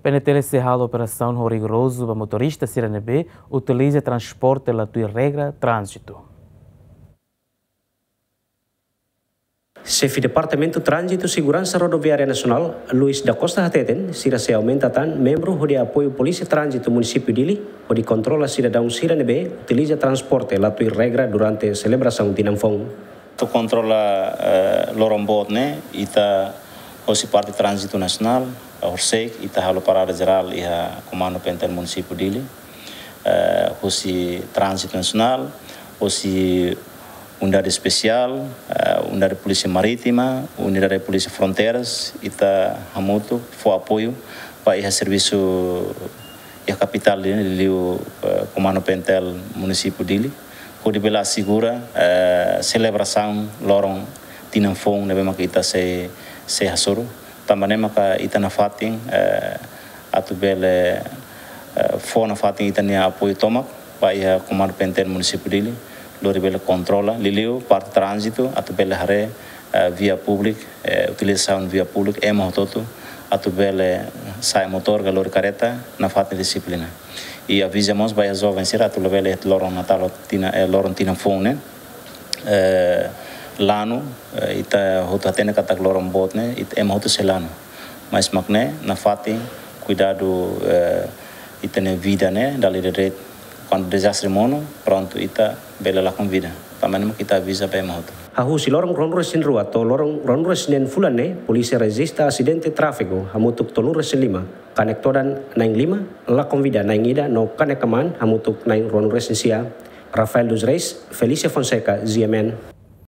PNTL encerrou a operação no rigoroso para motorista CRNB utiliza transporte pela tua regra trânsito. Chefe Departamento Trânsito e Segurança Rodoviária Nacional, Luiz da Costa Hateten, se aumenta membro de apoio Polícia Trânsito Município Dili, onde controla cidadão CRNB, utiliza transporte pela tua regra durante a celebração de Namfong. Tu controla Lorombot, né? Ita hoje parte Trânsito Nacional, a Orsec, ita halo parada geral e a Comando Pentel Município Dili, hoje Trânsito Nacional, hoje Unidade Especial, Unidade de Polícia Marítima, Unidade de Polícia Fronteiras, ita hamuto for apoio para o serviço e a capital dele, o Comando Pentel Município Dili, onde bela segura celebração lorong tinamfong nebe maka ita se hasuru, também maka ita na fatin atu bela for na fatin ita ne apoio tomak para o Comando Pentel Município Dili. Lori bela controla, liliu parte trânsito, atu bela hare via pública, utilização via pública, mototo, atu bela sai motor, galori careta, na falta de disciplina. E avisamos vai jovem ser atu bela lorong natal lorong tina phone, lano, ita hotu atene kata lorong bot ne, ita hotu selano. Mas makne na falta cuidado ita ne vida ne, dali de quando desastre mono, pronto, ita bela la convida. Pamanam kita avisa pa moto. Hahu si lorong ronres sin rua to lorong ronres nen fulane, polisi resista acidente tráfico, hamutuk tonures 5, konektoran 95, la convida 9 no kanekaman, hamutuk 9 ronres sia. Rafael dos Reis, Felicia Fonseca, ZMN.